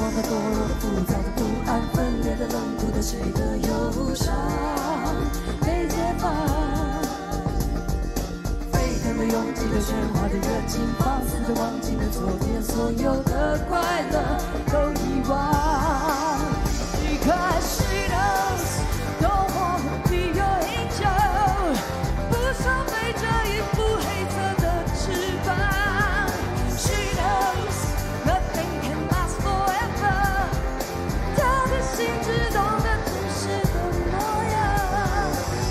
望的堕落的浮躁的不安，分裂的冷酷的谁的忧伤被解放，沸腾的拥挤的喧哗的热情，放肆的忘记了昨天所有的快乐都遗忘。Because she knows don't wanna be your angel， 不想背着一副黑色的翅膀。She knows nothing can last forever， 她的心只懂得真实的模样。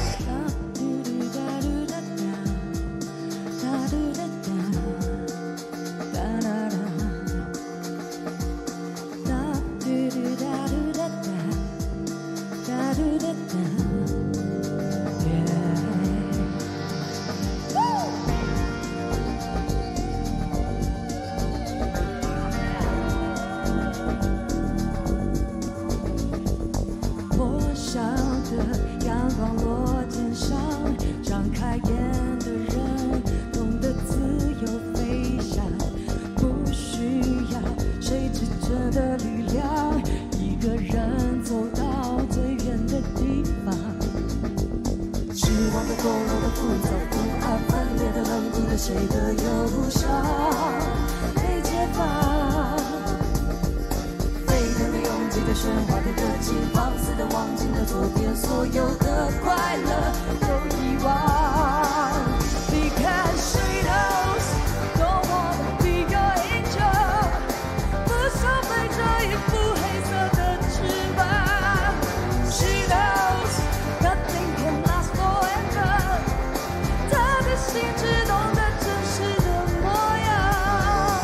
破晓的阳光落肩上，张开眼的人懂得自由飞翔，不需要谁支撑的力量，一个人走到最远的地方。失望的堕落的浮躁的不安，分裂的冷酷的谁的忧伤被解放，沸腾的拥挤的喧哗的热情，放肆的忘记了昨天所有的快乐都遗忘。Because she knows don't wanna be your angel， 不想背着一副黑色的翅膀。She knows nothing can last forever， 她的心只懂得真实的模样。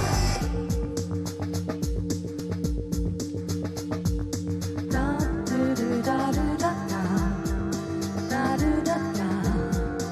哒嘟嘟哒嘟哒哒，哒嘟哒哒。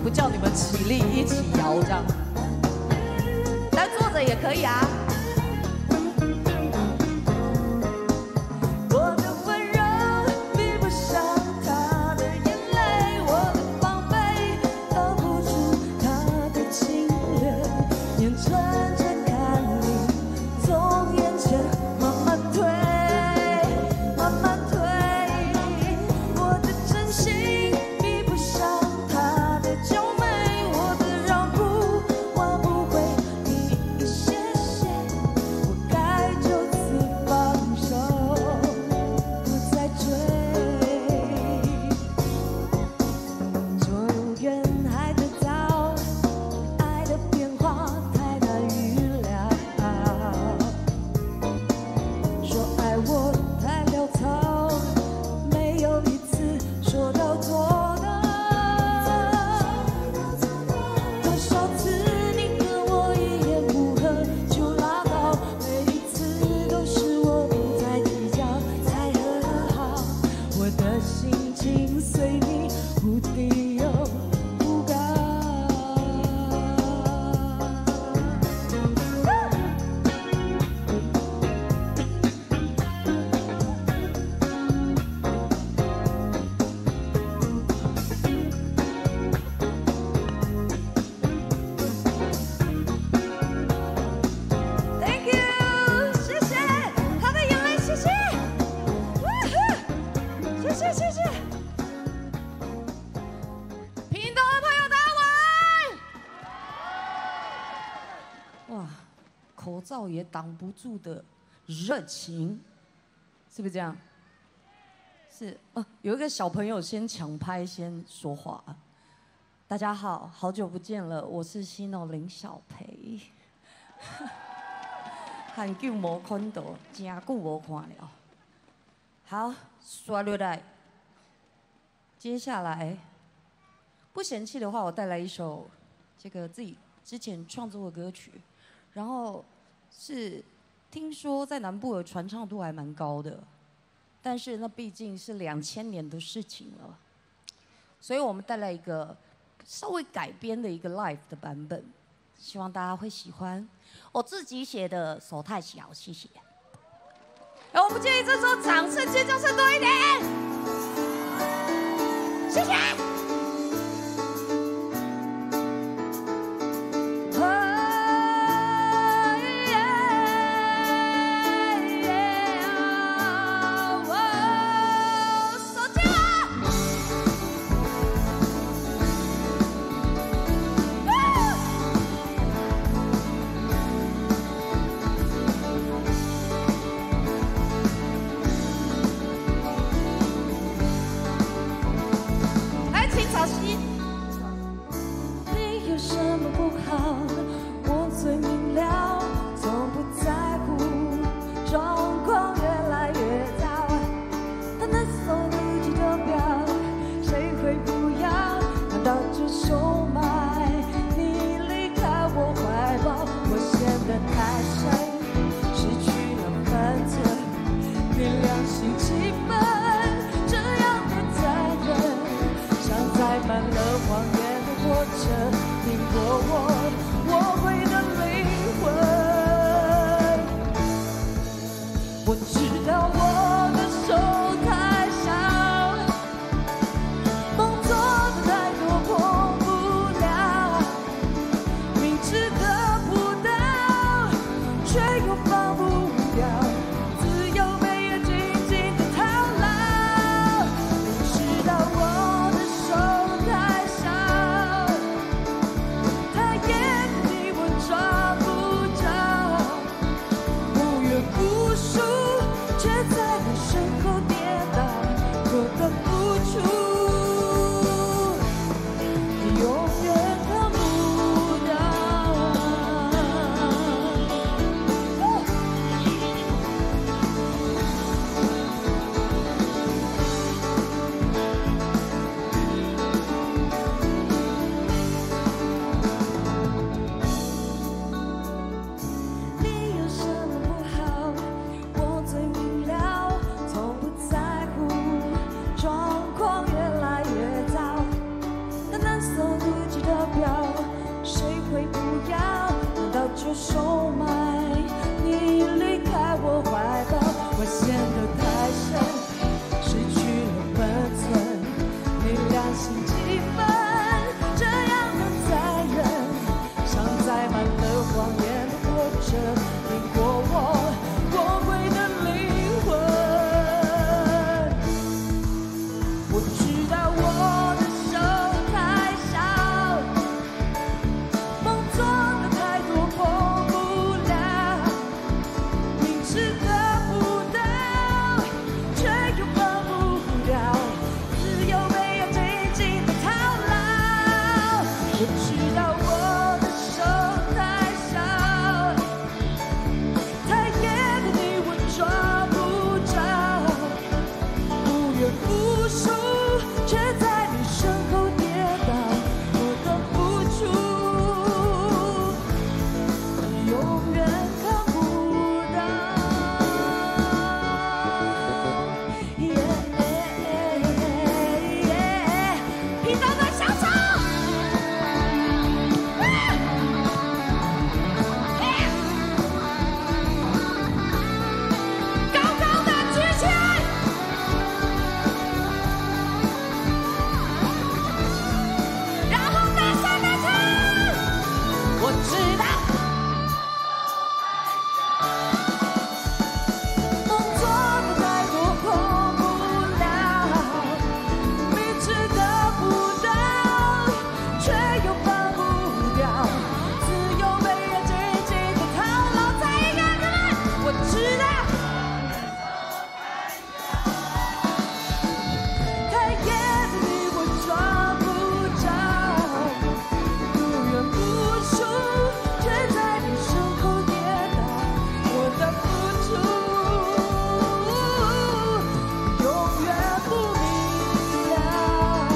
不叫你们起立一起摇这样，但坐着也可以啊。 口罩也挡不住的热情，是不是这样？是有一个小朋友先抢拍，先说话。大家好，好久不见了，我是西诺林小培。很久没看到，真久没看了。好，刷落来。接下来，不嫌弃的话，我带来一首这个自己之前创作的歌曲。 然后是听说在南部的传唱度还蛮高的，但是那毕竟是2000年的事情了，所以我们带来一个稍微改编的一个 live 的版本，希望大家会喜欢。我自己写的，手太小，谢谢。我不介意这时候掌声尖叫声多一点，谢谢。 我的表，谁会不要？难道就收买你离开我怀抱？我陷得太深，失去了分寸，没良心几分，这样能再忍？像载满了谎言的火车，碾过我过归的灵魂。我知道我的手太小，梦做的太多碰不了，明知得不到，却又放不掉，自由被要紧紧的套牢。我知道我的手太小，太野的你我抓不着，不愿服输，却在你身后跌倒，我等不住，永远看不到。屏东的小丑，高高的举起来，然后大声的唱。我知道，梦做的太多碰不了，明知得不到，却又放不掉，自由被人紧紧的套牢。再一个，看看，我知道。太野的你我抓不着，不愿不输，却在你身后跌倒，我等不住，永远不明了。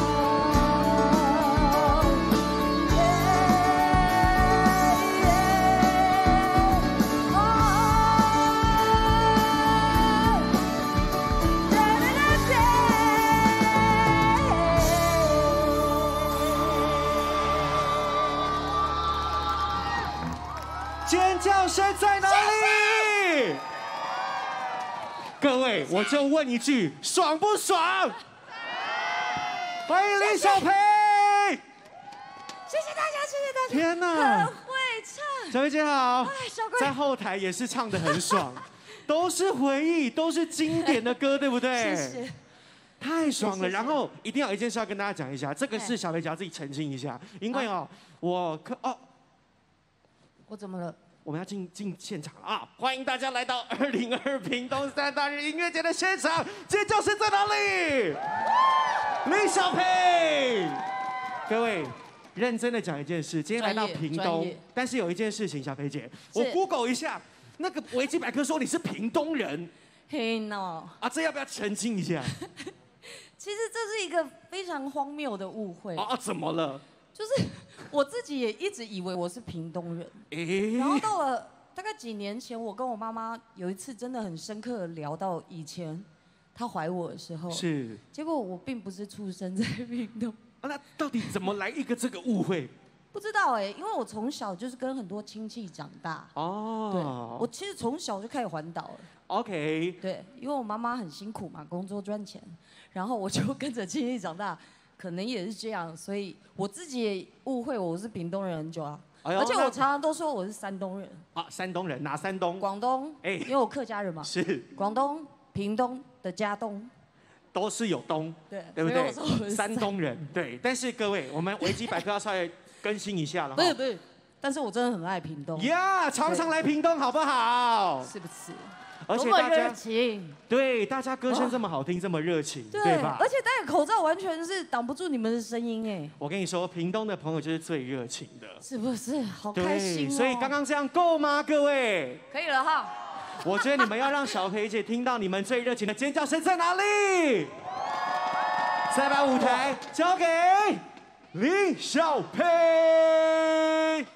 尖叫声在哪里？各位，我就问一句，爽不爽？欢迎林小培！ 谢谢大家，谢谢大家。 天哪很会唱。 小培姐好哎，小贵在后台也是唱得很爽，都是回忆，都是经典的歌，对不对？ 谢谢。 太爽了！ 谢谢然后一定要有一件事要跟大家讲一下，这个是小培姐要自己澄清一下，因为我我怎么了？ 我们要进现场了啊！欢迎大家来到2022屏东3大日音乐节的现场，尖叫声在哪里？林小培，各位认真的讲一件事，今天来到屏东专业， 但是有一件事情，小培姐， 是我 Google 一下，那个维基百科说你是屏东人嘿喏， 啊，这要不要澄清一下？ 其实这是一个非常荒谬的误会， 怎么了？ 就是我自己也一直以为我是屏东人， 诶然后到了大概几年前，我跟我妈妈有一次真的很深刻的聊到以前她怀我的时候， 是结果我并不是出生在屏东， 那到底怎么来一个这个误会？ 不知道哎，因为我从小就是跟很多亲戚长大，对，我其实从小就开始环岛了。 OK， 对，因为我妈妈很辛苦嘛，工作赚钱，然后我就跟着亲戚长大，可能也是这样，所以我自己也误会我是屏东人很久啊，而且我常常都说我是山东人。 山东人哪山东？ 广东，因为我客家人嘛。 是。 广东、屏东的家东。 都是有东，对不对？山东人，对。但是各位，我们维基百科要稍微更新一下了。 不是，但是我真的很爱屏东。 呀，常常来屏东好不好？ 是不是？ 而且大家热情， 对大家歌声这么好听，这么热情，对吧？ 而且戴个口罩完全是挡不住你们的声音哎。 我跟你说，屏东的朋友就是最热情的， 是不是？好开心哦！ 所以刚刚这样够吗，各位？ 可以了哈。 我觉得你们要让小培姐听到你们最热情的尖叫声在哪里。再把舞台交给林小培。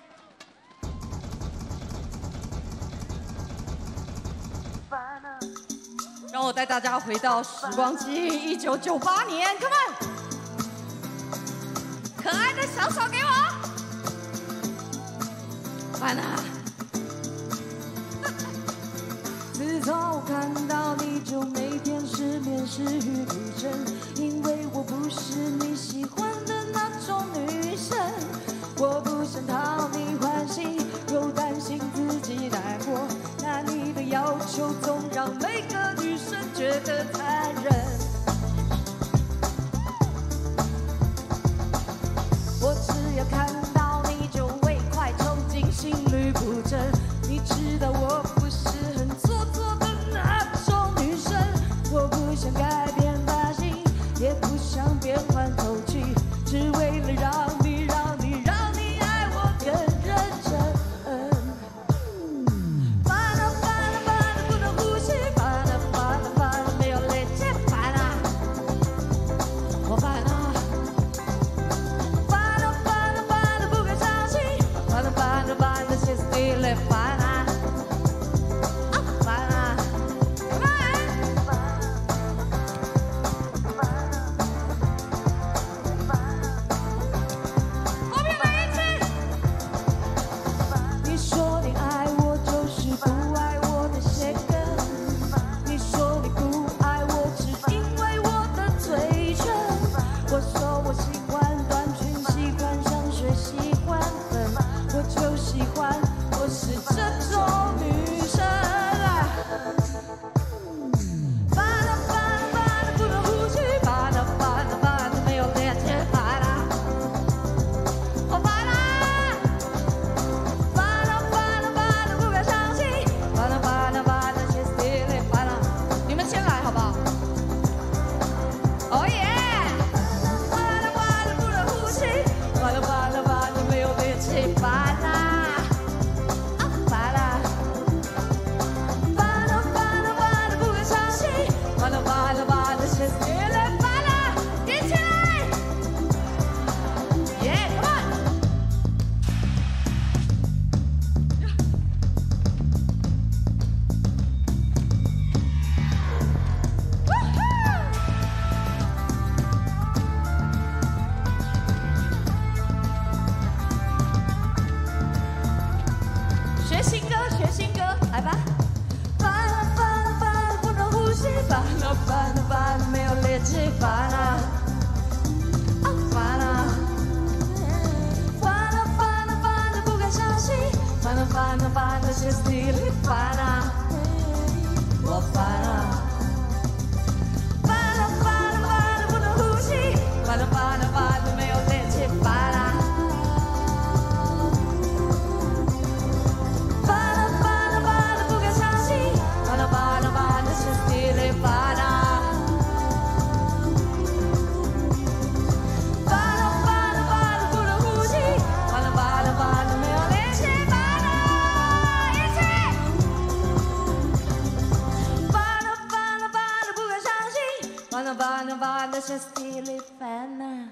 让我带大家回到时光机，1998年 ，Come on， 可爱的小手给我。 烦啊！自从我看到你，就每天失眠失语不振，因为我不是你喜欢的那种女生。我不想讨你欢心，又担心自己难过，那你的要求总让每个女生觉得残忍。我只要看到你就会快冲进心律不正，你知道我不是很做作的那种女生。我不想改变发型，也不想变换口气，只为了让你爱我更认真。烦啊烦啊烦啊不能呼吸，烦啊烦啊烦啊没有力气，烦啊，我烦啊。烦的歇斯底里，烦啊，烦啊，我们来一起。你说你爱我，就是不爱我的些根。你说你不爱我，只因为我的嘴唇。我说我喜欢短裙，喜欢上学，喜欢粉。我就喜欢，我是这种女生。烦啊烦啊烦啊不能呼吸，烦啊烦啊烦啊没有力气，烦啊，我烦啊，烦啊烦啊烦啊不敢相信，烦啊烦啊烦啊歇斯底里，烦啊，你们先来好不好？哦耶！烦啊烦啊不能呼吸，烦啊烦啊烦啊没有力气，烦。学新歌，学新歌，来吧！烦啊烦啊烦啊不能呼吸，烦啊烦啊烦啊没有力气，烦啊，烦啊，烦啊烦啊烦啊不敢相信，烦啊烦啊烦啊歇斯底里，烦啊，我烦啊，烦啊烦啊烦啊不能呼吸，烦啊烦啊烦啊没有力气，烦啊。烦的歇斯底里，烦啊！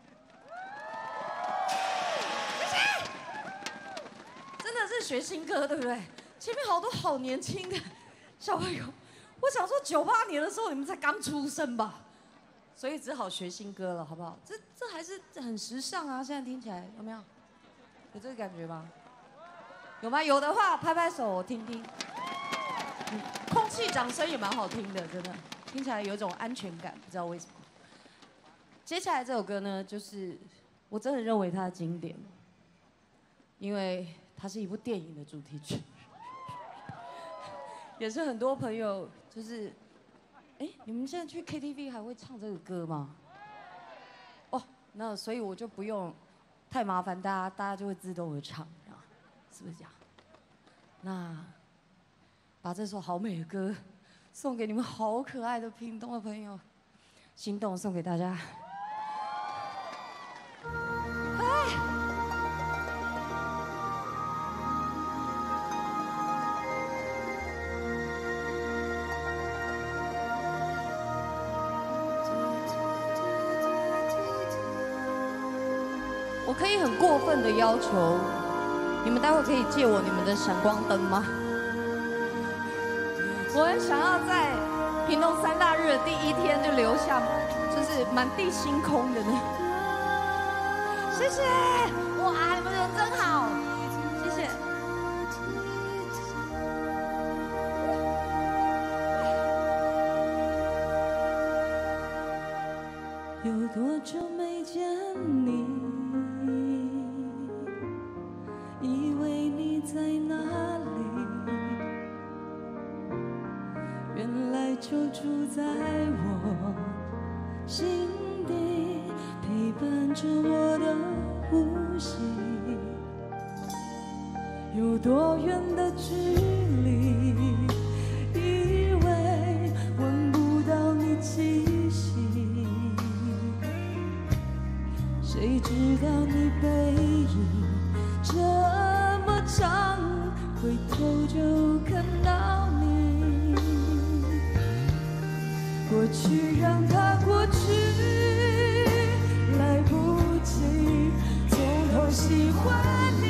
真的是学新歌，对不对？前面好多好年轻的小朋友，我想说98年的时候你们才刚出生吧，所以只好学新歌了，好不好？这还是很时尚啊！现在听起来有没有？有这个感觉吗？有吗？有的话拍拍手，我听听。空气掌声也蛮好听的，真的。听起来有一种安全感，不知道为什么。接下来这首歌呢，就是我真的认为它的经典，因为它是一部电影的主题曲，也是很多朋友就是，你们现在去 KTV 还会唱这个歌吗？哦，那所以我就不用太麻烦大家就会自动的唱，是不是这样？那把这首好美的歌。送给你们好可爱的屏东的朋友，心动送给大家。我可以很过分的要求，你们待会可以借我你们的闪光灯吗？我很想要在屏东3大日的第1天就留下，就是满地星空的呢。谢谢，哇，你们人真好，谢谢。 在我心底，陪伴着我的呼吸。有多远的距离，以为闻不到你气息，谁知道你背影这么长，回头就看到你。过去让它过去，来不及从头喜欢你。